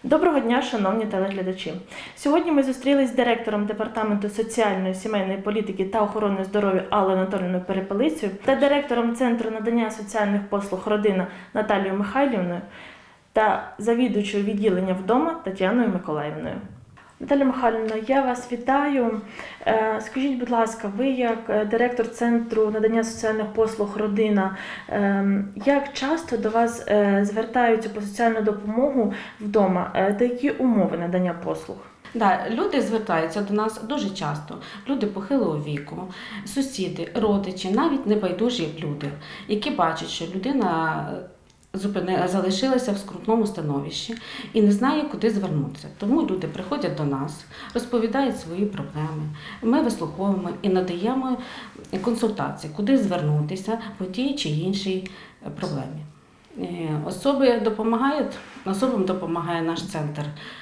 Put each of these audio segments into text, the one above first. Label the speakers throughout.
Speaker 1: Доброго дня, шановні телеглядачі! Сьогодні ми зустрілись з директором Департаменту соціальної, сімейної політики та охорони здоров'я Аллою Анатоліївною Перепелицею та директором Центру надання соціальних послуг «Родина» Наталією Михайлівною та завідувачою відділення «Вдома» Тетяною Миколаївною. Наталя Михайлівна, я вас вітаю. Скажіть, будь ласка, ви як директор Центру надання соціальних послуг «Родина», як часто до вас звертаються по соціальну допомогу вдома та які умови надання послуг?
Speaker 2: Да, люди звертаються до нас дуже часто. Люди похилого віку, сусіди, родичі, навіть небайдужі люди, які бачать, що людина залишилася в скрутному становищі і не знає, куди звернутися. Тому люди приходять до нас, розповідають свої проблеми. Ми вислуховуємо і надаємо консультації, куди звернутися по тій чи іншій проблемі. Особам допомагає наш центр,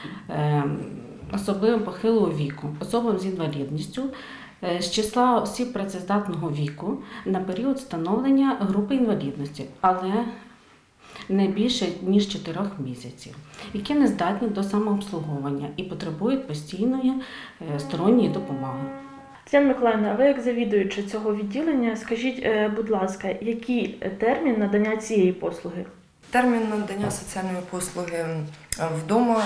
Speaker 2: особливим похилого віку, особам з інвалідністю, з числа осіб працездатного віку на період встановлення групи інвалідності, але не більше, ніж 4 місяців, які не здатні до самообслуговування і потребують постійної сторонньої допомоги.
Speaker 1: Тетяна Миколаївна, ви як завідуюча цього відділення, скажіть, будь ласка, який термін надання цієї послуги?
Speaker 3: Термін надання соціальної послуги вдома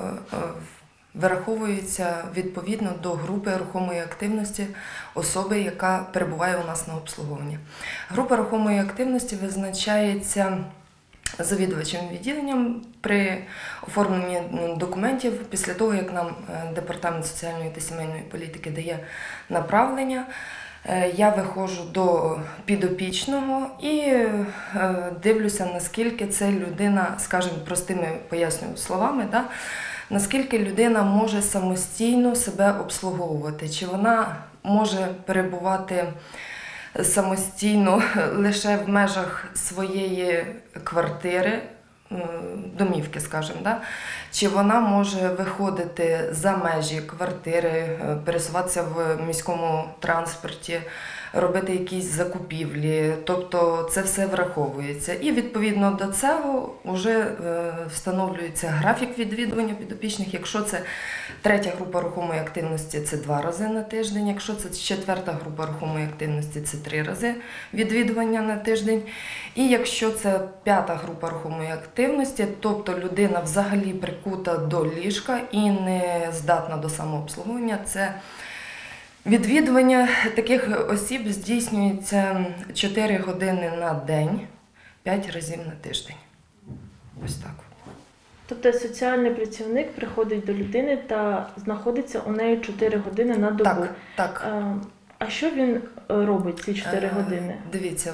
Speaker 3: вираховується відповідно до групи рухомої активності особи, яка перебуває у нас на обслуговуванні. Група рухомої активності визначається завідувачем відділенням при оформленні документів після того, як нам Департамент соціальної та сімейної політики дає направлення. Я виходжу до підопічного і дивлюся, наскільки це людина, скажімо, простими пояснюю словами, наскільки людина може самостійно себе обслуговувати, чи вона може перебувати самостійно лише в межах своєї квартири, домівки, скажімо, чи вона може виходити за межі квартири, пересуватися в міському транспорті, робити якісь закупівлі, тобто це все враховується. І відповідно до цього вже встановлюється графік відвідування підопічних. Якщо це 3-я група рухомої активності, це 2 рази на тиждень, якщо це 4-та група рухомої активності, це 3 рази відвідування на тиждень. І якщо це 5-та група рухомої активності, тобто людина взагалі прикута до ліжка і не здатна до самообслуговування, це відвідування таких осіб здійснюється 4 години на день, 5 разів на тиждень. Ось так.
Speaker 1: Тобто соціальний працівник приходить до людини та знаходиться у неї 4 години на добу.
Speaker 3: Так.
Speaker 1: А що він робить ці 4 години?
Speaker 3: Дивіться,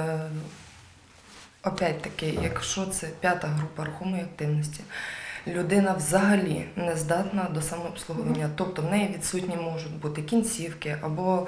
Speaker 3: опять-таки, якщо це 5-та група рухомої активності, людина взагалі не здатна до самообслуговування, тобто в неї відсутні можуть бути кінцівки або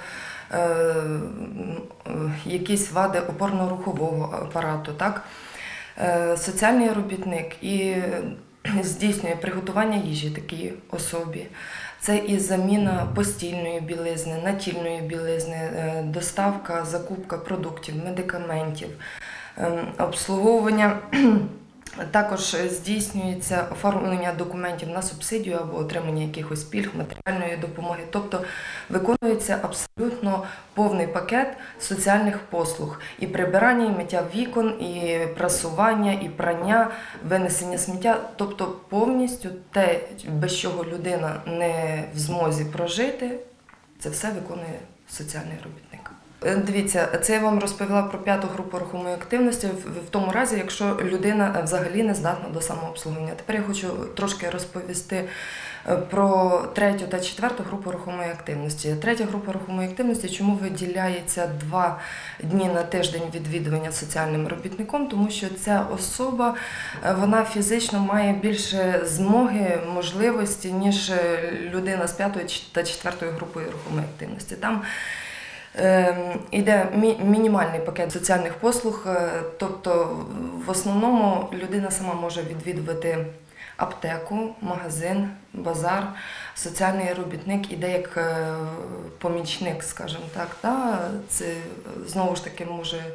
Speaker 3: якісь вади опорно-рухового апарату. Соціальний робітник і здійснює приготування їжі такій особі. Це і заміна постільної білизни, натільної білизни, доставка, закупка продуктів, медикаментів, обслуговування. Також здійснюється оформлення документів на субсидію або отримання якихось пільг, матеріальної допомоги. Тобто виконується абсолютно повний пакет соціальних послуг. І прибирання, і миття вікон, і прасування, і прання, винесення сміття. Тобто повністю те, без чого людина не в змозі прожити, це все виконує соціальний робітник. Дивіться, це я вам розповіла про 5-ту групу рухомої активності в тому разі, якщо людина взагалі не здатна до самообслуговування. Тепер я хочу трошки розповісти про 3-ю та 4-ту групу рухомої активності. 3-я група рухомої активності, чому виділяється 2 дні на тиждень відвідування соціальним робітником, тому що ця особа, вона фізично має більше змоги, можливості, ніж людина з 5-ї та 4-ї групою рухомої активності. Там йде мінімальний пакет соціальних послуг, тобто в основному людина сама може відвідувати аптеку, магазин, базар, соціальний робітник іде як помічник, скажімо так. Це знову ж таки може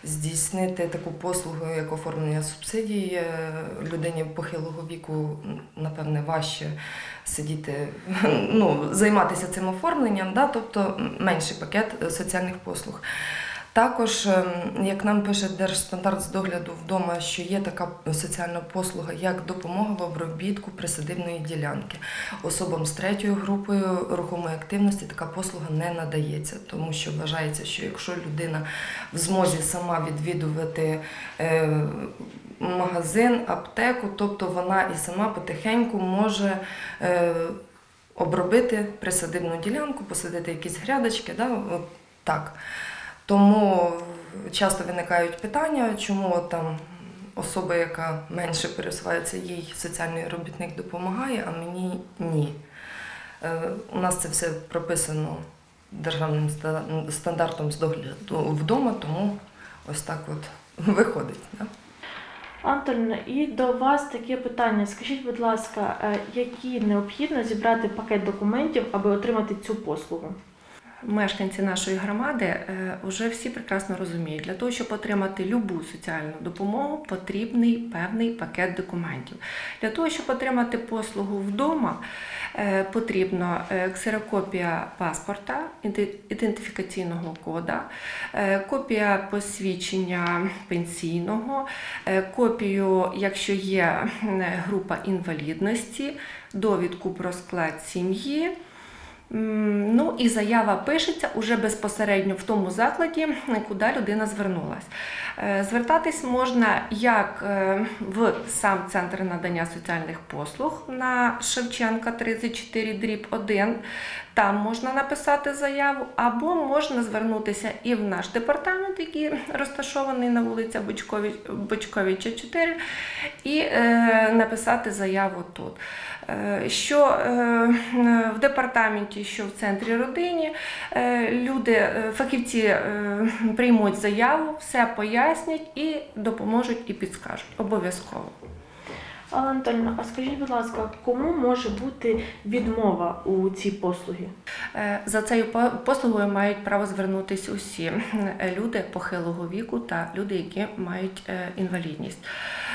Speaker 3: здійснити таку послугу, як оформлення субсидій. Людині похилого віку, напевне, важче сидіти, займатися цим оформленням, тобто менший пакет соціальних послуг. Також, як нам пише Держстандарт з догляду вдома, що є така соціальна послуга, як допомога в обробітку присадибної ділянки. Особам з 3-ю групою рухомої активності така послуга не надається, тому що вважається, що якщо людина в змозі сама відвідувати магазин, аптеку, тобто вона і сама потихеньку може обробити присадибну ділянку, посадити якісь грядочки, так. Тому часто виникають питання, чому там особа, яка менше пересувається, їй соціальний робітник допомагає, а мені ні. У нас це все прописано державним стандартом з догляду вдома, тому ось так от виходить.
Speaker 1: Антоніна, і до вас таке питання. Скажіть, будь ласка, які необхідно зібрати пакет документів, аби отримати цю послугу?
Speaker 4: Мешканці нашої громади вже всі прекрасно розуміють, для того, щоб отримати любу соціальну допомогу, потрібний певний пакет документів. Для того, щоб отримати послугу вдома, потрібно ксерокопія паспорта, ідентифікаційного кода, копія посвідчення пенсійного, копію, якщо є група інвалідності, довідку про склад сім'ї. І заява пишеться уже безпосередньо в тому закладі, куди людина звернулася. Звертатись можна як в сам Центр надання соціальних послуг на Шевченка 34/1, там можна написати заяву, або можна звернутися і в наш департамент, який розташований на вулиці Бочковича 4, і написати заяву тут. Що в департаменті, що в центрі родині, фахівці приймуть заяву, все пояснять і допоможуть і підскажуть. Обов'язково.
Speaker 1: Алла Анатоліївна, а скажіть, будь ласка, кому може бути відмова у цій послугі?
Speaker 4: За цією послугою мають право звернутися усі люди похилого віку та люди, які мають інвалідність.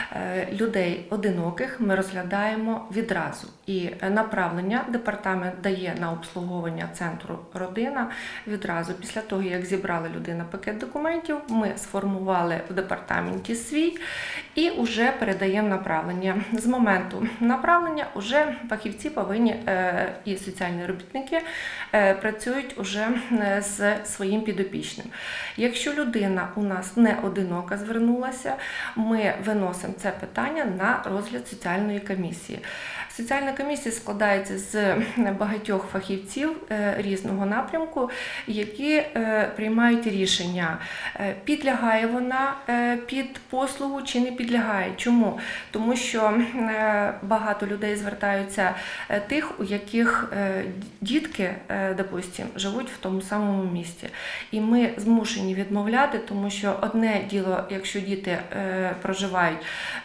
Speaker 4: Людей одиноких ми розглядаємо відразу. І направлення департамент дає на обслуговування центру «Родина» відразу. Після того, як зібрала людина пакет документів, ми сформували в департаменті свій і вже передаємо направлення. З моменту направлення вже фахівці повинні і соціальні робітники працюють уже з своїм підопічним. Якщо людина у нас не одинока звернулася, ми виносимо це питання на розгляд соціальної комісії. Соціальна комісія складається з багатьох фахівців різного напрямку, які приймають рішення, підлягає вона під послугу чи не підлягає. Чому? Тому що багато людей звертаються тих, у яких дітки, допустим, живуть в тому самому місті. І ми змушені відмовляти, тому що одне діло, якщо діти проживають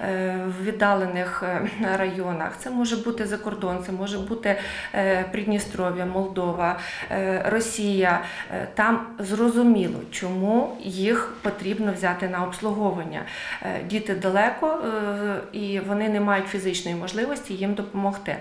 Speaker 4: в віддалених районах, це може бути за кордон, це може бути Придністров'я, Молдова, Росія. Там зрозуміло, чому їх потрібно взяти на обслуговування. Діти далеко і вони не мають фізичної можливості їм допомогти.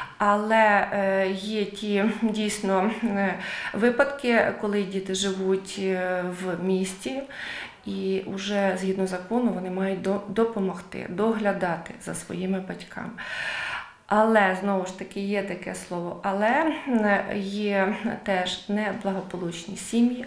Speaker 4: Але є ті дійсно випадки, коли діти живуть в місті, і вже згідно закону вони мають допомогти, доглядати за своїми батьками. Але, знову ж таки, є таке слово, але є теж неблагополучні сім'ї,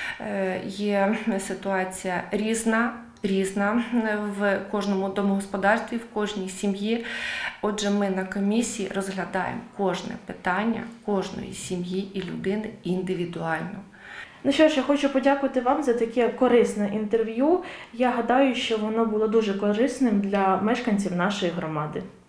Speaker 4: є ситуація різна в кожному домогосподарстві, в кожній сім'ї. Отже, ми на комісії розглядаємо кожне питання кожної сім'ї і людини індивідуально.
Speaker 1: Ну що ж, я хочу подякувати вам за таке корисне інтерв'ю. Я гадаю, що воно було дуже корисним для мешканців нашої громади.